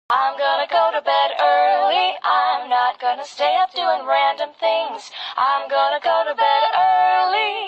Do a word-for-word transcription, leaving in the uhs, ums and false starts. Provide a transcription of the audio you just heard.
I'm gonna go to bed early. I'm not gonna stay up doing random things. I'm gonna go to bed early.